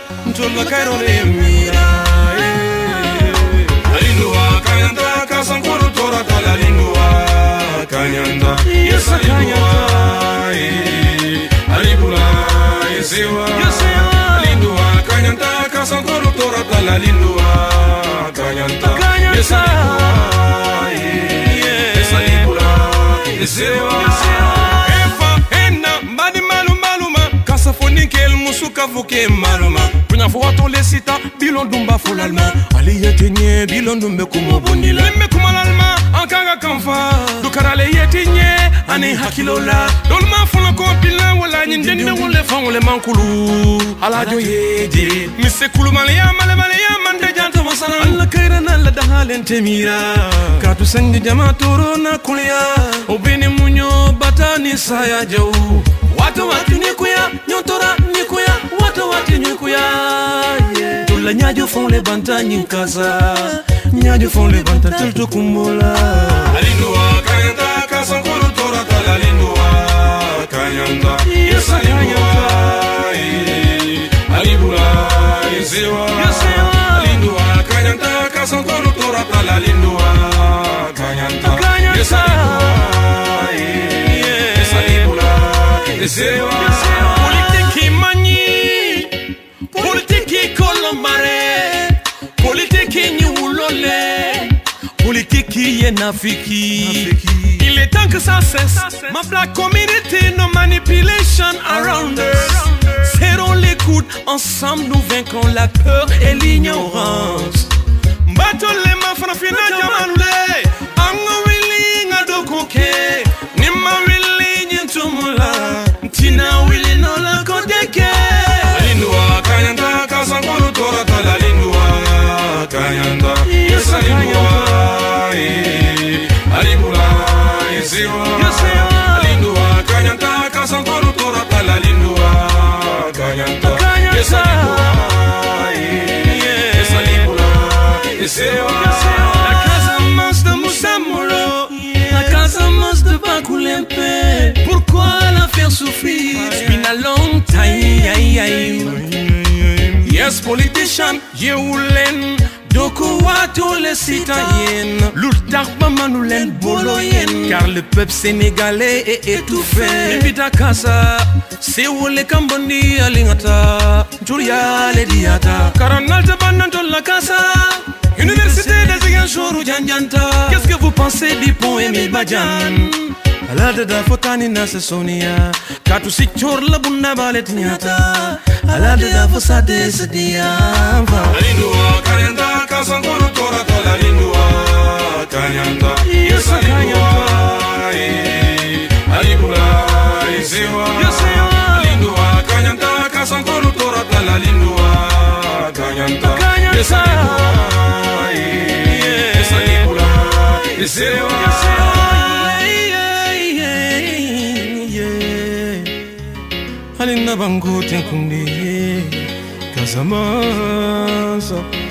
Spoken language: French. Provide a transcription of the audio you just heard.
Ntola kairo le mira Alindua kanyanda kasankoro tora tala lindua kanyanda Yes alindua Alibula yesewa Alindua kanyanda kasankoro tora tala lindua kanyanda Yes alindua Yes alibula yesewa Fonikel musuka vuke maluma Punya fo wato le sita bilon dumba fo l'alma Ali yetinye bilon dumbe kumo bonila Lemme kuma l'alma ankanga kamfa Dukara le yetinye ane hakilola Dolma fona kompila wala nyindende wole fan wole mankulu Ala jo yeje Mise kulu maleya mande janta wasana Alla kaira na la dahalen temira Katu sanji jama toro na kulia Obini munyo batani saya jau Watu nikuya, nyotora nikuya, watu nikuya Tula nyaju fon le banta nyinkaza Nyaju fon le banta tultu kumbola Alindua kanyanda kasankuru tora tala alindua kanyanda Yes alindua Alibula yesewa Alindua kanyanda kasankuru tora tala alindua kanyanda Yes alindua Yes alibula Politiki mani Politiki kolombare Politiki nyulole Politiki yenafiki Il est temps que ça cesse Ma black community, no manipulation around us Serrons les coudes, ensemble nous vaincrons la peur et l'ignorance Battons les mafana fina jamanule Anga willing adokoke Nima willing intumula Tina willi no la kodeke Alindua kanyanda kasankoro tora tala alindua kanyanda Yes alindua Alibula yesewa Alindua kanyanda kasankoro tora tala alindua kanyanda Yes alindua Yes alibula yesewa La casa mas de Moussamolo La casa mas de Bakulempe Pourquoi la faire souffrir? It's been a long time. Yes, politician, yeulen Doko wato les citoyens L'outarba manoulen boloyen Car le peuple sénégalais est étouffé Nepita kasa C'est où les Cambondi alingata Julia le diata Karanalta bananto la casa Université des Ziguinchor Janjanta Qu'est-ce que vous pensez du pont Émile Badiane Alada da fotani nasa sonia Katu si chor la bunda balet nyata Alada da fosade sediamba Alindua kanyanda kasankoro tora tola alindua kanyanda Yes alindua Alibula yesewa Alindua kanyanda kasankoro tora tola alindua kanyanda Yes alindua Yes alibula yesewa Alina bango tenkundi Casamance